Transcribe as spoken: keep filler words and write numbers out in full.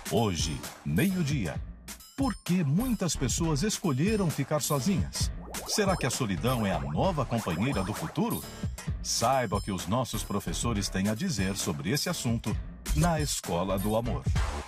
Hoje, meio-dia. Por que muitas pessoas escolheram ficar sozinhas? Será que a solidão é a nova companheira do futuro? Saiba o que os nossos professores têm a dizer sobre esse assunto na Escola do Amor.